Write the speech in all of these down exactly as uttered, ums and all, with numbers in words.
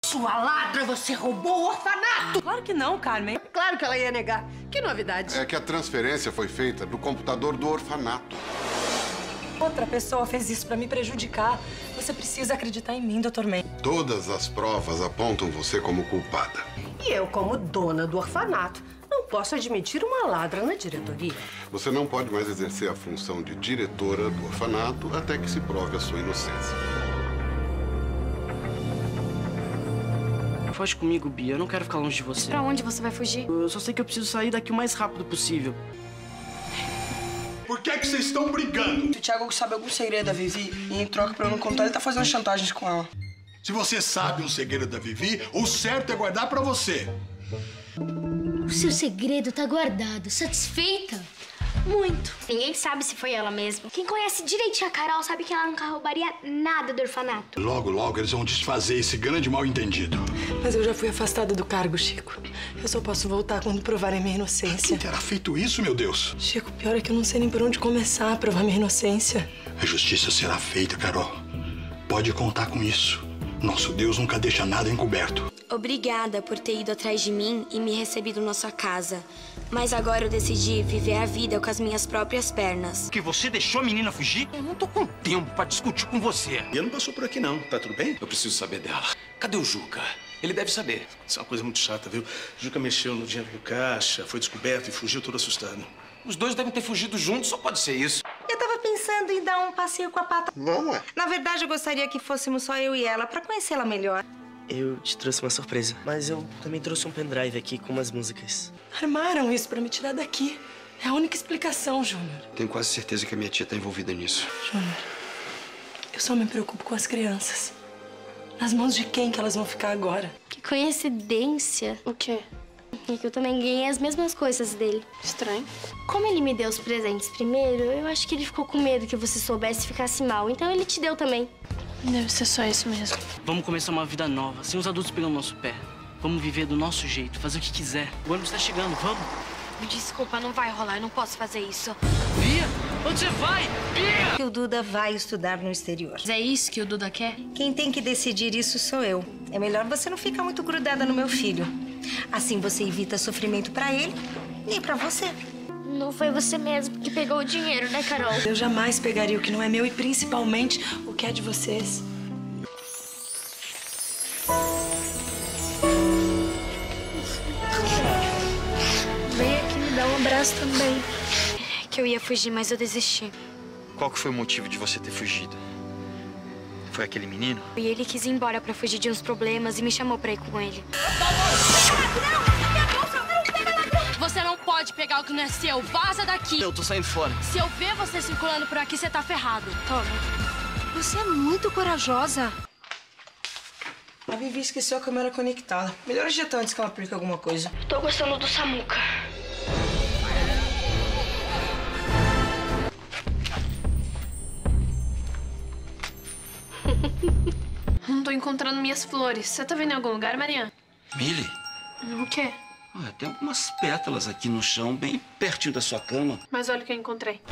Sua ladra, você roubou o orfanato! Claro que não, Carmen. Claro que ela ia negar. Que novidade. É que a transferência foi feita do computador do orfanato. Outra pessoa fez isso pra me prejudicar. Você precisa acreditar em mim, doutor Mendes. Todas as provas apontam você como culpada. E eu, como dona do orfanato, não posso admitir uma ladra na diretoria. Você não pode mais exercer a função de diretora do orfanato até que se prove a sua inocência. Foge comigo, Bia. Eu não quero ficar longe de você. Pra onde você vai fugir? Eu só sei que eu preciso sair daqui o mais rápido possível. Por que é que vocês estão brigando? Se o Thiago sabe algum segredo da Vivi e em troca pra eu não contar, ele tá fazendo chantagens com ela. Se você sabe um segredo da Vivi, o certo é guardar pra você. O seu segredo tá guardado. Satisfeita? Muito. Ninguém sabe se foi ela mesma. Quem conhece direitinho a Carol sabe que ela nunca roubaria nada do orfanato. Logo, logo, eles vão desfazer esse grande mal-entendido. Mas eu já fui afastada do cargo, Chico. Eu só posso voltar quando provarem minha inocência. Quem terá feito isso, meu Deus? Chico, pior é que eu não sei nem por onde começar a provar minha inocência. A justiça será feita, Carol. Pode contar com isso. Nosso Deus nunca deixa nada encoberto. Obrigada por ter ido atrás de mim e me recebido na sua casa. Mas agora eu decidi viver a vida com as minhas próprias pernas. Que você deixou a menina fugir? Eu não tô com tempo pra discutir com você. E eu não passou por aqui, não. Tá tudo bem? Eu preciso saber dela. Cadê o Juca? Ele deve saber. Isso é uma coisa muito chata, viu? Juca mexeu no dinheiro do caixa, foi descoberto e fugiu todo assustado. Os dois devem ter fugido juntos, só pode ser isso. Eu tava pensando em dar um passeio com a Pata. Não é? Na verdade, eu gostaria que fôssemos só eu e ela pra conhecê-la melhor. Eu te trouxe uma surpresa, mas eu também trouxe um pendrive aqui com umas músicas. Armaram isso pra me tirar daqui. É a única explicação, Júnior. Tenho quase certeza que a minha tia tá envolvida nisso. Júnior, eu só me preocupo com as crianças. Nas mãos de quem que elas vão ficar agora? Que coincidência. O quê? É que eu também ganhei as mesmas coisas dele. Estranho. Como ele me deu os presentes primeiro, eu acho que ele ficou com medo que você soubesse e ficasse mal. Então ele te deu também. Deve ser só isso mesmo. Vamos começar uma vida nova, sem os adultos pegando nosso pé. Vamos viver do nosso jeito, fazer o que quiser. O ônibus tá chegando, vamos. Desculpa, não vai rolar. Eu não posso fazer isso. Bia, onde você vai? Bia! Que o Duda vai estudar no exterior. Mas é isso que o Duda quer? Quem tem que decidir isso sou eu. É melhor você não ficar muito grudada no meu filho. Assim você evita sofrimento pra ele e pra você. Não foi você mesmo que pegou o dinheiro, né, Carol? Eu jamais pegaria o que não é meu e principalmente o que é de vocês. Vem aqui me dar um abraço também. Que eu ia fugir, mas eu desisti. Qual que foi o motivo de você ter fugido? Foi aquele menino? E ele quis ir embora pra fugir de uns problemas e me chamou pra ir com ele. Você não pode pegar o que não é seu. Vaza daqui. Eu tô saindo fora. Se eu ver você circulando por aqui, você tá ferrado. Toma. Você é muito corajosa. A Vivi esqueceu a câmera conectada. Melhor ajeitar antes que ela perca alguma coisa. Tô gostando do Samuca. Não tô encontrando minhas flores. Você tá vendo em algum lugar, Mariana? Millie? O quê? Ah, tem algumas pétalas aqui no chão, bem pertinho da sua cama. Mas olha o que eu encontrei.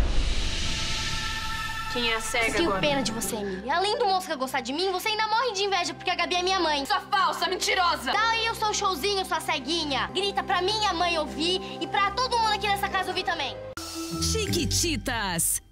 Quem é a cega Tenho agora? pena de você, Emily. Além do Mosca gostar de mim, você ainda morre de inveja porque a Gabi é minha mãe. Sua falsa, mentirosa! Dá aí o seu showzinho, sua ceguinha. Grita pra minha mãe ouvir e pra todo mundo aqui nessa casa ouvir também. Chiquititas.